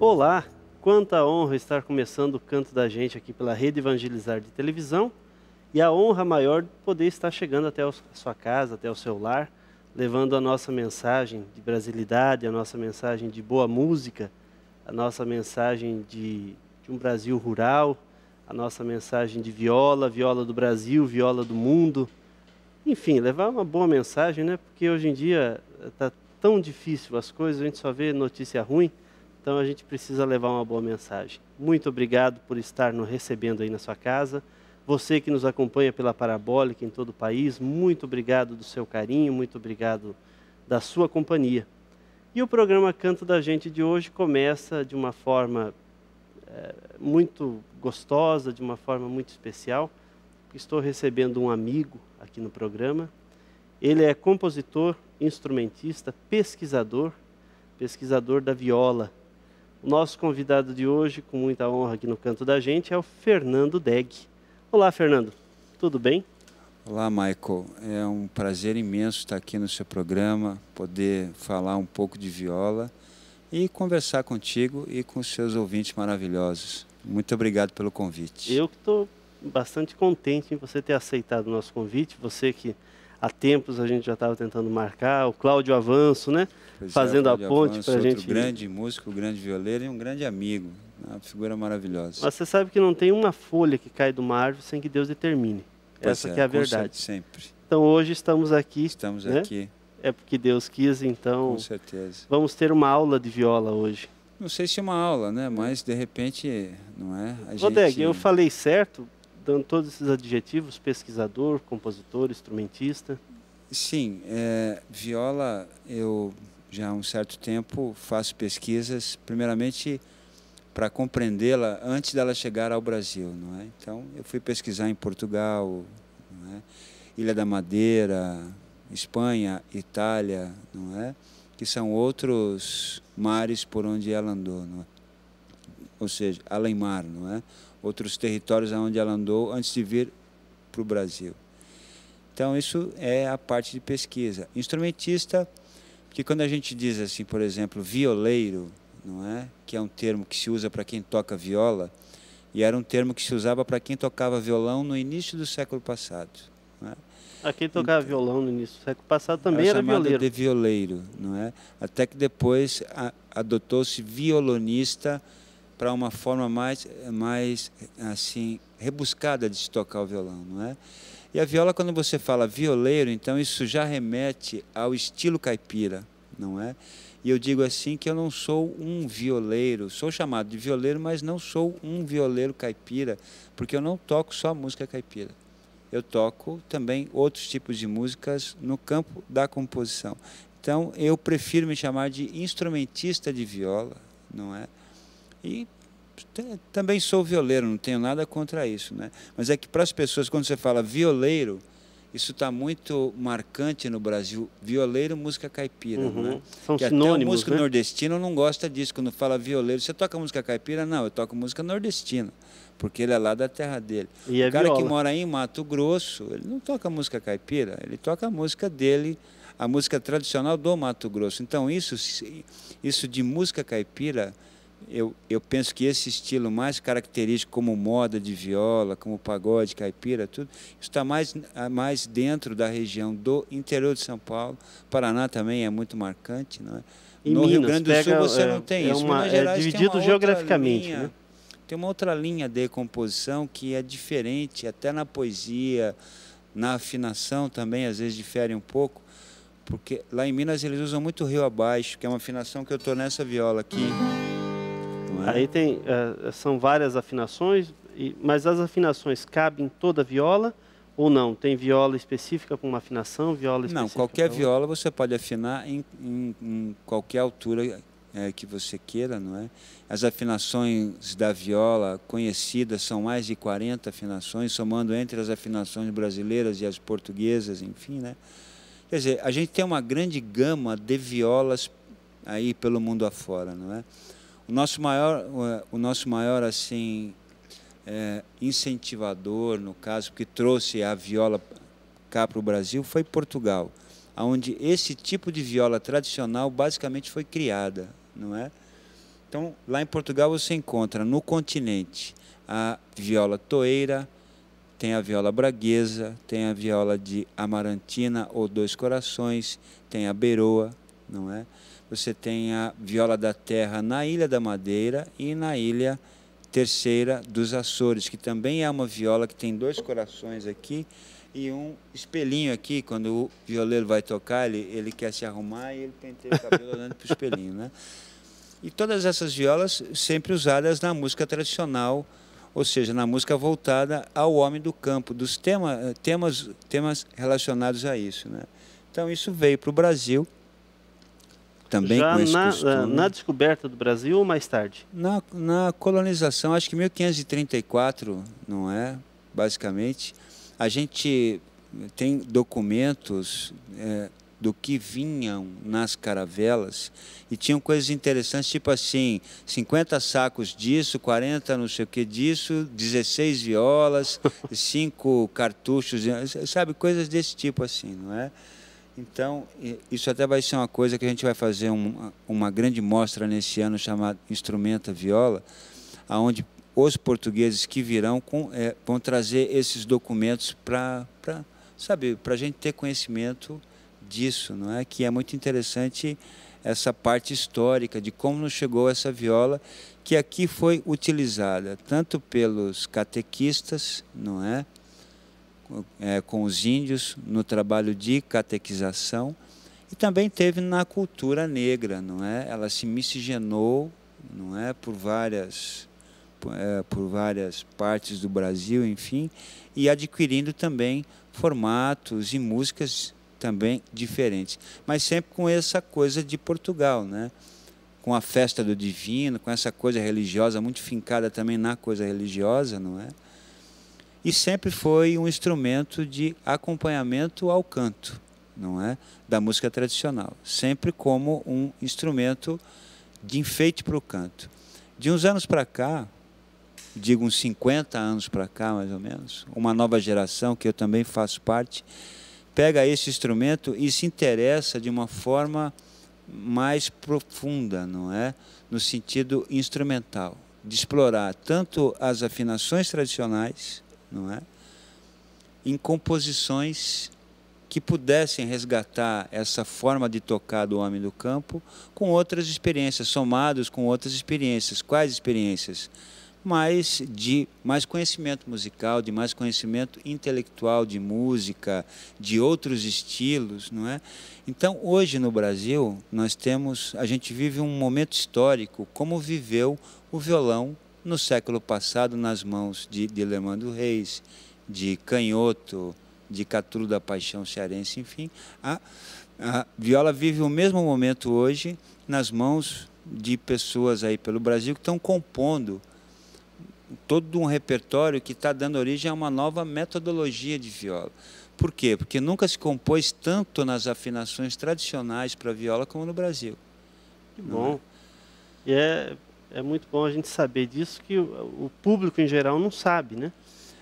Olá, quanta honra estar começando o canto da gente aqui pela Rede Evangelizar de televisão e a honra maior de poder estar chegando até a sua casa, até o seu lar, levando a nossa mensagem de brasilidade, a nossa mensagem de boa música, a nossa mensagem de um Brasil rural, a nossa mensagem de viola, viola do Brasil, viola do mundo. Enfim, levar uma boa mensagem, né? Porque hoje em dia está tão difícil as coisas, a gente só vê notícia ruim, então a gente precisa levar uma boa mensagem. Muito obrigado por estar nos recebendo aí na sua casa. Você que nos acompanha pela Parabólica em todo o país, muito obrigado do seu carinho, muito obrigado da sua companhia. E o programa Canto da Gente de hoje começa de uma forma muito gostosa, de uma forma muito especial. Estou recebendo um amigo aqui no programa. Ele é compositor, instrumentista, pesquisador da viola. O nosso convidado de hoje, com muita honra aqui no Canto da Gente, é o Fernando Deg. Olá, Fernando. Tudo bem? Olá, Michael. É um prazer imenso estar aqui no seu programa, poder falar um pouco de viola e conversar contigo e com os seus ouvintes maravilhosos. Muito obrigado pelo convite. Eu que estou bastante contente em você ter aceitado o nosso convite. Você que há tempos a gente já estava tentando marcar, o Cláudio Avanço, né? Fazendo a ponte para a gente. Outro grande músico, grande violeiro e um grande amigo, uma figura maravilhosa. Mas você sabe que não tem uma folha que cai de uma árvore sem que Deus determine. Essa que é a verdade. Sempre. Então hoje estamos aqui. Estamos né? aqui. É porque Deus quis, então. Com certeza. Vamos ter uma aula de viola hoje. Não sei se uma aula, né? Mas de repente, não é? Rodeg, eu falei certo, dando todos esses adjetivos: pesquisador, compositor, instrumentista. Sim, viola, eu já há um certo tempo faço pesquisas, primeiramente para compreendê-la antes dela chegar ao Brasil, não é? Então, eu fui pesquisar em Portugal, não é? Ilha da Madeira, Espanha, Itália, não é? Que são outros mares por onde ela andou, não é? Ou seja, além-mar, não é? Outros territórios onde ela andou antes de vir para o Brasil. Então, isso é a parte de pesquisa. Instrumentista, porque quando a gente diz assim, por exemplo, violeiro, não é? Que é um termo que se usa para quem toca viola, e era um termo que se usava para quem tocava violão no início do século passado. Não é? Quem tocava violão no início do século passado também era violeiro. De violeiro, não é? Até que depois adotou-se violonista para uma forma mais assim rebuscada de se tocar o violão, não é? E a viola, quando você fala violeiro, então isso já remete ao estilo caipira, não é? E eu digo assim que eu não sou um violeiro, sou chamado de violeiro, mas não sou um violeiro caipira, porque eu não toco só música caipira. Eu toco também outros tipos de músicas no campo da composição. Então, eu prefiro me chamar de instrumentista de viola, não é? E também sou violeiro, não tenho nada contra isso, né? Mas é que para as pessoas, quando você fala violeiro, isso está muito marcante no Brasil. Violeiro, música caipira, não é? São que sinônimos, até o músico né? nordestino não gosta disso, quando fala violeiro. Você toca música caipira? Não, eu toco música nordestina, porque ele é lá da terra dele. E o cara viola. que mora aí em Mato Grosso, ele não toca música caipira, ele toca a música dele, a música tradicional do Mato Grosso. Então, isso de música caipira, eu penso que esse estilo mais característico, como moda de viola, como pagode, caipira, tudo, isso está mais dentro da região do interior de São Paulo. Paraná também é muito marcante, não é? No Rio Grande do Sul você não tem isso. Minas Gerais é dividido geograficamente, linha, né? Tem uma outra linha de composição que é diferente, até na poesia, na afinação também às vezes difere um pouco, porque lá em Minas eles usam muito rio abaixo, que é uma afinação que eu estou nessa viola aqui. Aí tem, são várias afinações, mas as afinações cabem em toda a viola ou não? Tem viola específica para uma afinação, viola específica? Não, qualquer viola você pode afinar em qualquer altura que você queira, não é? As afinações da viola conhecidas são mais de 40 afinações, somando entre as afinações brasileiras e as portuguesas, enfim, né? Quer dizer, a gente tem uma grande gama de violas aí pelo mundo afora, não é? O nosso maior assim, incentivador, no caso, que trouxe a viola cá para o Brasil, foi Portugal, onde esse tipo de viola tradicional basicamente foi criada, não é? Então, lá em Portugal você encontra no continente a viola toeira, tem a viola braguesa, tem a viola de amarantina ou dois corações, tem a beroa, não é? Você tem a viola da terra na Ilha da Madeira e na Ilha Terceira dos Açores, que também é uma viola que tem dois corações aqui e um espelhinho aqui. Quando o violeiro vai tocar, ele quer se arrumar e ele penteia o cabelo olhando para o espelhinho, né? E todas essas violas sempre usadas na música tradicional, ou seja, na música voltada ao homem do campo, dos temas relacionados a isso, né? Então isso veio para o Brasil, também Já com esse costume. na descoberta do Brasil ou mais tarde? Na colonização, acho que 1534, não é? Basicamente, a gente tem documentos do que vinham nas caravelas e tinham coisas interessantes, tipo assim, 50 sacos disso, 40 não sei o que disso, 16 violas, 5 cartuchos, sabe, coisas desse tipo assim, não é? Então, isso até vai ser uma coisa que a gente vai fazer uma grande mostra nesse ano chamada Instrumenta Viola, onde os portugueses que virão vão trazer esses documentos para a gente ter conhecimento disso, não é? Que é muito interessante essa parte histórica de como nos chegou essa viola, que aqui foi utilizada tanto pelos catequistas, não é? Com os índios no trabalho de catequização, e também teve na cultura negra, não é? Ela se miscigenou, não é, por várias partes do Brasil, enfim, e adquirindo também formatos e músicas também diferentes, mas sempre com essa coisa de Portugal, né? Com a festa do divino, com essa coisa religiosa muito fincada também na coisa religiosa, não é? E sempre foi um instrumento de acompanhamento ao canto, não é? Da música tradicional, sempre como um instrumento de enfeite para o canto. De uns anos para cá, digo uns 50 anos para cá, mais ou menos, uma nova geração, que eu também faço parte, pega esse instrumento e se interessa de uma forma mais profunda, não é? No sentido instrumental, de explorar tanto as afinações tradicionais, não é? Em composições que pudessem resgatar essa forma de tocar do homem do campo com outras experiências, somados com outras experiências. Quais experiências? De mais conhecimento musical, de mais conhecimento intelectual de música, de outros estilos, não é? Então, hoje no Brasil, a gente vive um momento histórico, como viveu o violão no século passado, nas mãos de Lemandro Reis, de Canhoto, de Catulo da Paixão cearense, enfim. A viola vive o mesmo momento hoje nas mãos de pessoas aí pelo Brasil que estão compondo todo um repertório que está dando origem a uma nova metodologia de viola. Por quê? Porque nunca se compôs tanto nas afinações tradicionais para a viola como no Brasil. Que bom. E é muito bom a gente saber disso, que o público em geral não sabe, né?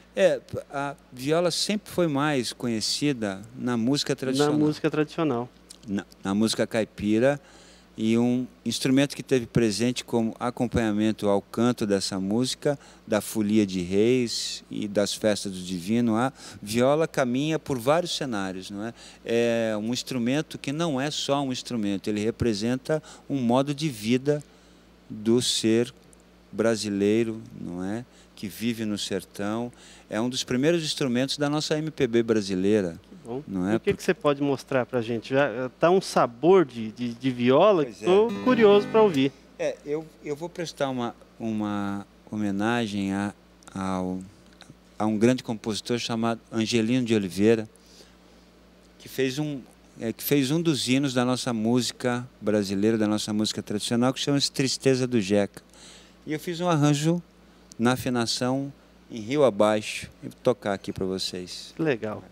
A viola sempre foi mais conhecida na música tradicional. Na música tradicional. Na música caipira, e um instrumento que teve presente como acompanhamento ao canto dessa música, da folia de reis e das festas do divino, a viola caminha por vários cenários, não é? É um instrumento que não é só um instrumento, ele representa um modo de vida do ser brasileiro, não é? Que vive no sertão. É um dos primeiros instrumentos da nossa MPB brasileira. Bom. Não é? E o que você pode mostrar para a gente? Já está um sabor de viola que estou curioso para ouvir. Eu vou prestar uma homenagem a um grande compositor chamado Angelino de Oliveira, que fez um dos hinos da nossa música brasileira, da nossa música tradicional, que chama-se Tristeza do Jeca. E eu fiz um arranjo na afinação em Rio Abaixo. E vou tocar aqui para vocês. Que legal.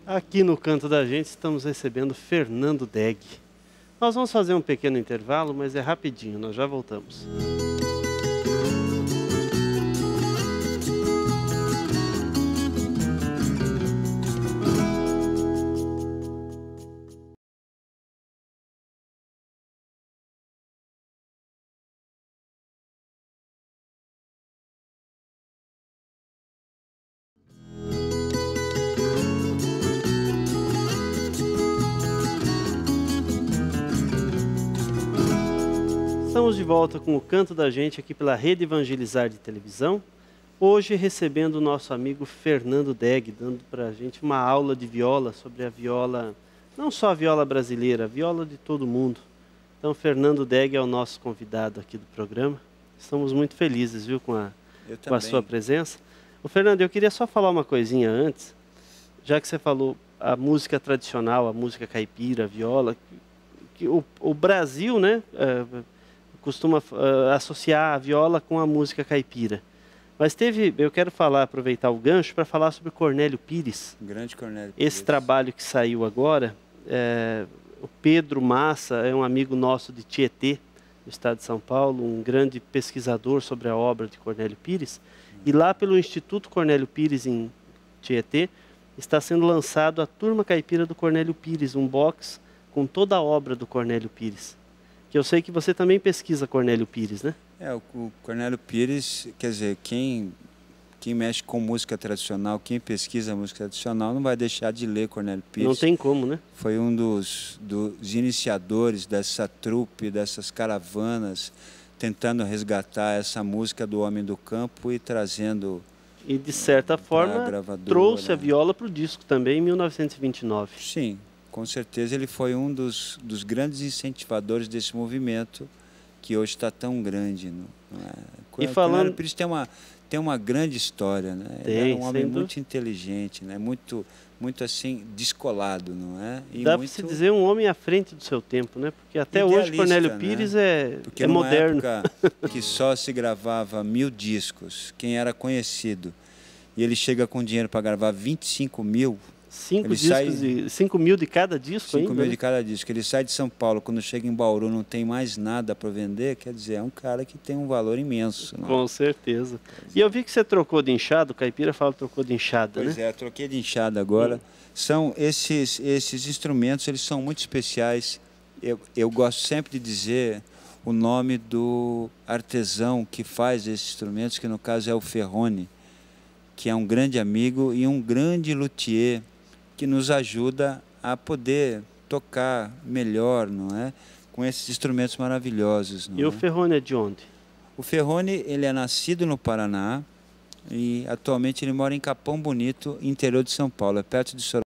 Aqui no Canto da Gente estamos recebendo Fernando Deg. Nós vamos fazer um pequeno intervalo, mas é rapidinho, nós já voltamos. Estamos de volta com o Canto da Gente aqui pela Rede Evangelizar de Televisão. Hoje recebendo o nosso amigo Fernando Deg, dando para a gente uma aula de viola sobre a viola, não só a viola brasileira, a viola de todo mundo. Então, Fernando Deg é o nosso convidado aqui do programa. Estamos muito felizes, viu, com a sua presença. Ô, Fernando, eu queria só falar uma coisinha antes, já que você falou a música tradicional, a música caipira, a viola, que o Brasil, né, costuma associar a viola com a música caipira. Mas eu quero aproveitar o gancho para falar sobre Cornélio Pires. Grande Cornélio Pires. Esse trabalho que saiu agora, o Pedro Massa é um amigo nosso de Tietê, no estado de São Paulo, um grande pesquisador sobre a obra de Cornélio Pires. E lá pelo Instituto Cornélio Pires em Tietê, está sendo lançado a Turma Caipira do Cornélio Pires, um box com toda a obra do Cornélio Pires. Que eu sei que você também pesquisa Cornélio Pires, né? O Cornélio Pires, quer dizer, quem mexe com música tradicional, quem pesquisa música tradicional, não vai deixar de ler Cornélio Pires. Não tem como, né? Foi um dos iniciadores dessa trupe, dessas caravanas, tentando resgatar essa música do homem do campo e trazendo... E, de certa forma, trouxe a viola para o disco também em 1929. Sim. Com certeza ele foi um dos grandes incentivadores desse movimento que hoje está tão grande. Não é? E falando... Pires tem uma grande história, né? Ele era um homem muito inteligente, né? Muito assim, descolado, não é? E dá para se dizer um homem à frente do seu tempo, né? Porque até hoje Cornélio Pires, né? é moderno. Época que só se gravava 1000 discos, quem era conhecido, e ele chega com dinheiro para gravar 25 mil... 5 mil de cada disco 5 mil né? de cada disco. Ele sai de São Paulo, quando chega em Bauru não tem mais nada para vender, quer dizer, é um cara que tem um valor imenso. Não? Com certeza. E eu vi que você trocou de enxada, o caipira fala que trocou de enxada, pois né? Troquei de enxada agora. São esses instrumentos, eles são muito especiais. Eu gosto sempre de dizer o nome do artesão que faz esses instrumentos, que no caso é o Ferrone, que é um grande amigo e um grande luthier, que nos ajuda a poder tocar melhor, não é? Com esses instrumentos maravilhosos. E o Ferrone é de onde? O Ferrone, ele é nascido no Paraná e atualmente ele mora em Capão Bonito, interior de São Paulo, é perto de Sorocaba.